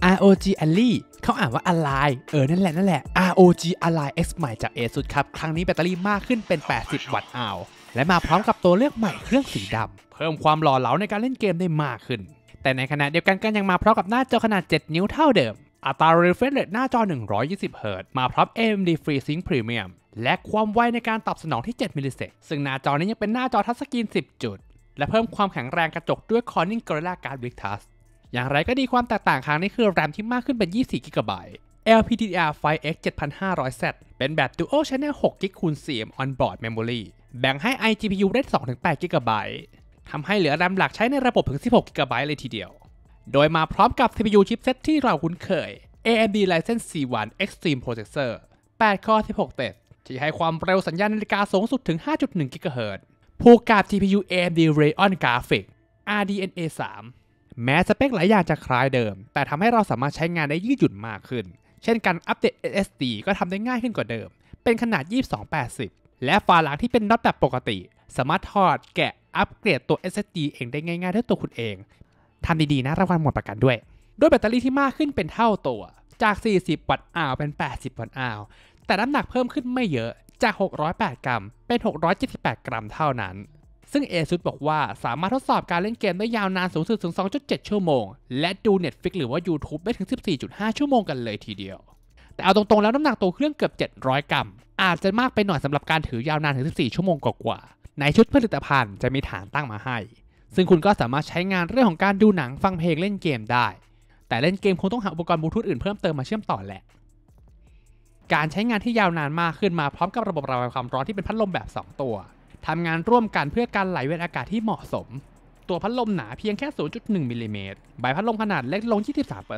ROG Ally เขาอ่านว่า Ally นั่นแหละ ROG Ally X ใหม่จาก ASUS ครับครั้งนี้แบตเตอรี่มากขึ้นเป็น80วัตต์และมาพร้อมกับตัวเลือกใหม่เครื่องสีดำเพิ่มความหล่อเหลาในการเล่นเกมได้มากขึ้นแต่ในขณะเดียวกันก็ยังมาพร้อมกับหน้าจอขนาด7นิ้วเท่าเดิมอัตรา refresh rate หน้าจอ120 Hz มาพร้อม AMD FreeSync Premium และความไวในการตอบสนองที่7มิลลิเซกซึ่งหน้าจอนี้ยังเป็นหน้าจอทัชสกรีน10จุดและเพิ่มความแข็งแรงกระจกด้วย Corning Gorilla Glass Victus อย่างไรก็ดีความแตกต่างครั้งนี้คือ RAM ที่มากขึ้นเป็น24 GB LPDDR5X 7500Z เป็นแบบ Dual Channel 6 GB คูณ 4M Onboard Memory แบ่งให้ iGPU ได้ 2-8 GB ทำให้เหลือ RAM หลักใช้ในระบบถึง16 GB เลยทีเดียวโดยมาพร้อมกับ CPU chipset ที่เราคุ้นเคย AMD Ryzen C1 Extreme Processor 8 Core 16 Threads ที่ให้ความเร็วสัญญาณนาฬิกาสูงสุดถึง 5.1 GHz ผูกกับ GPU AMD Radeon Graphics RDNA 3 แม้สเปคหลายอย่างจะคล้ายเดิมแต่ทำให้เราสามารถใช้งานได้ยืดหยุ่นมากขึ้นเช่นการอัปเดต SSD ก็ทำได้ง่ายขึ้นกว่าเดิมเป็นขนาด 2280 และฝาหลังที่เป็นน็อตแบบปกติสามารถถอดแกะอัปเกรดตัว SSD เองได้ง่ายๆด้วยตัวคุณเองทำดีๆนะระวังหมดประกันด้วยแบตเตอรี่ที่มากขึ้นเป็นเท่าตัวจาก40วัตต์เป็น80วัตต์แต่น้ำหนักเพิ่มขึ้นไม่เยอะจาก608กรัมเป็น678กรัมเท่านั้นซึ่ง ASUS บอกว่าสามารถทดสอบการเล่นเกมได้ยาวนานสูงสุดถึง 2.7 ชั่วโมงและดู Netflix หรือว่า YouTube ได้ถึง 14.5 ชั่วโมงกันเลยทีเดียวแต่เอาตรงๆแล้วน้ำหนักตัวเครื่องเกือบ700กรัมอาจจะมากไปหน่อยสำหรับการถือยาวนานถึง14ชั่วโมงกว่าๆในชุดผลิตภัณฑ์จะมีฐานตั้งมาให้ซึ่งคุณก็สามารถใช้งานเรื่องของการดูหนังฟังเพลงเล่นเกมได้แต่เล่นเกมคงต้องหาอุปกรณ์บลูทูธอื่นเพิ่มเติมมาเชื่อมต่อแหละการใช้งานที่ยาวนานมากขึ้นมาพร้อมกับระบบระบายความร้อนที่เป็นพัดลมแบบ2ตัวทำงานร่วมกันเพื่อการไหลเวียนอากาศที่เหมาะสมตัวพัดลมหนาเพียงแค่ 0.1 มิลลิเมตรใบพัดลมขนาดเล็กลง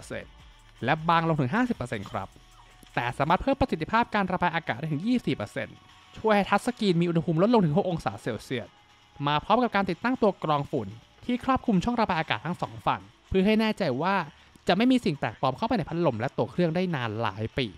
23% และบางลงถึง 50% ครับแต่สามารถเพิ่มประสิทธิภาพการระบายอากาศได้ถึง 24% ช่วยให้ทัชสกรีนมีอุณหภูมิลดลงถึง 6 องศาเซลเซียสมาพร้อมกับการติดตั้งตัวกรองฝุ่นที่ครอบคลุมช่องระบายอากาศทั้ง2ฝั่งเพื่อให้แน่ใจว่าจะไม่มีสิ่งแปลกปลอมเข้าไปในพัดลมและตัวเครื่องได้นานหลายปี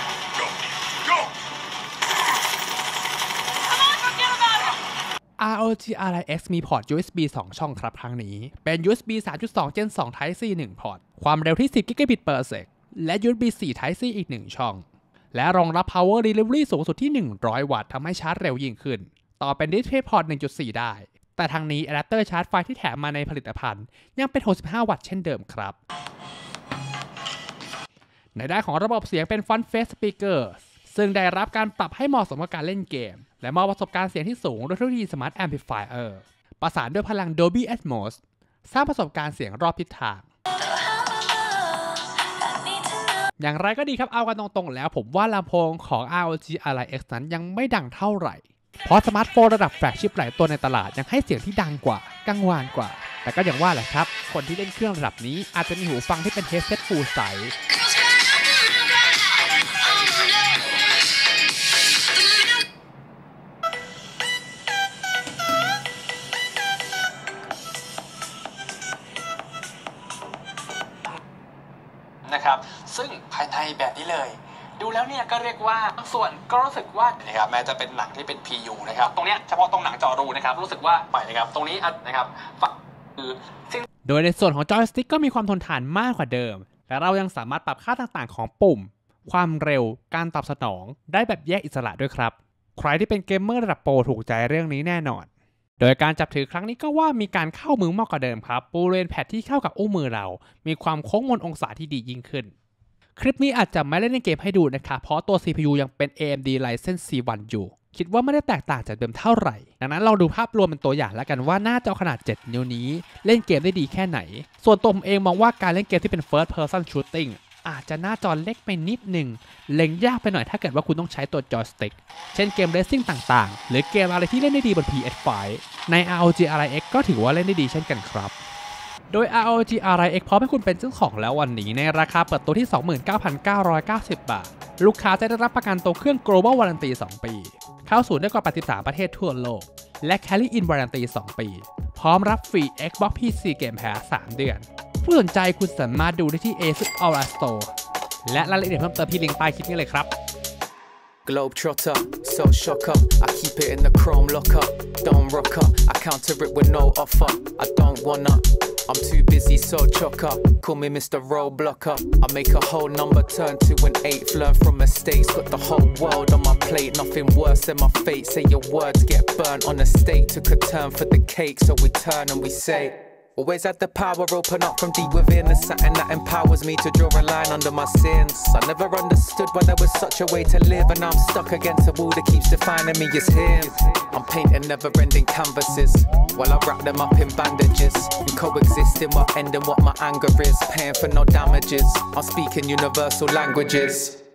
ROG Ally X มีพอร์ต USB 2 ช่องครับครั้งนี้เป็น USB 3.2 Gen 2 Type C 1 พอร์ตความเร็วที่10 Gbps และ USB 4 Type C อีก1ช่องและรองรับ Power Delivery สูงสุดที่100วัตต์ทำให้ชาร์จเร็วยิ่งขึ้นต่อเป็น DisplayPort 1.4 ได้แต่ทางนี้อะแดปเตอร์ชาร์จไฟที่แถมมาในผลิตภัณฑ์ยังเป็น65วัตต์เช่นเดิมครับในด้านของระบบเสียงเป็น Front Face Speaker ซึ่งได้รับการปรับให้เหมาะสมกับการเล่นเกมและมอบประสบการณ์เสียงที่สูงด้วยเทคโนโลยี Smart Amplifier ประสานด้วยพลัง Dolby Atmos สร้างประสบการณ์เสียงรอบทิศทางอย่างไรก็ดีครับเอากันตรงๆแล้วผมว่าลำโพงของ ROG Ally X นั้นยังไม่ดังเท่าไหร่เพราะสมาร์ทโฟนระดับแฟลกชิพหลายตัวในตลาดยังให้เสียงที่ดังกว่ากังวานกว่าแต่ก็อย่างว่าแหละครับคนที่เล่นเครื่องระดับนี้อาจจะมีหูฟังที่เป็น headset full size นะครับซึ่งภายในแบบนี้เลยดูแล้วเนี่ยก็เรียกว่าส่วนก็รู้สึกว่านะครับแม้จะเป็นหนังที่เป็น PU นะครับตรงเนี้ยเฉพาะตรงหนังจอรูนะครับรู้สึกว่าไปนะครับตรงนี้นะครับคือโดยในส่วนของจอยสติ๊กก็มีความทนทานมากกว่าเดิมและเรายังสามารถปรับค่าต่างๆของปุ่มความเร็วการตอบสนองได้แบบแยกอิสระด้วยครับใครที่เป็นเกมเมอร์ระดับโปรถูกใจเรื่องนี้แน่นอนโดยการจับถือครั้งนี้ก็ว่ามีการเข้ามือมากกว่าเดิมครับบริเวณแพดที่เข้ากับอุ้งมือเรามีความโค้งมนองศาที่ดียิ่งขึ้นคลิปนี้อาจจะไม่ได้เล่นเกมให้ดูนะครับเพราะตัว CPU ยังเป็น AMD Ryzen C1 อยู่คิดว่าไม่ได้แตกต่างจากเดิมเท่าไหร่ดังนั้นลองดูภาพรวมเป็นตัวอย่างแล้วกันว่าหน้าจอขนาด7นิ้วนี้เล่นเกมได้ดีแค่ไหนส่วนตัวผมเองมองว่าการเล่นเกมที่เป็น First Person Shooting อาจจะหน้าจอเล็กไปนิดนึงเล็งยากไปหน่อยถ้าเกิดว่าคุณต้องใช้ตัวจอยสติ๊กเช่นเกมเรซซิ่งต่างๆหรือเกมอะไรที่เล่นได้ดีบน PS5 ใน ROG Ally X ก็ถือว่าเล่นได้ดีเช่นกันครับโดย ROG Ally X พร้อมให้คุณเป็นเจ้าของแล้ววันนี้ในราคาเปิดตัวที่ 29,990 บาทลูกค้าจะได้รับประกันตัวเครื่อง Global Warranty 2 ปีเข้าสู่ได้กว่า83ประเทศทั่วโลกและ Carry In Warranty 2 ปีพร้อมรับฟรี Xbox PC Game Pass 3 เดือนผู้สนใจคุณสามารถดูได้ที่ ASUS Aura Store และรายละเอียดเพิ่มเติมที่ลิงก์ใต้คลิปนี้เลยครับ Globetrotter, so shocker. I keep it in the chrome locker. Don't rock up. I counter it with no offer. I don't wanna I'm too busy, so chocker. Call me Mr. Roadblocker. I make a whole number turn to an eighth. Learn from mistakes, got the whole world on my plate. Nothing worse than my fate. Say your words get burnt on a stake. Took a turn for the cake, so we turn and we say, always had the power, open up from deep within. There's something that empowers me to draw a line under my sins. I never understood why there was such a way to live, and I'm stuck against a wall that keeps defining me as him. I'm painting never-ending canvases while I wrap them up in bandages and coexisting what end and what my anger is. Paying for no damages, I'm speaking universal languages.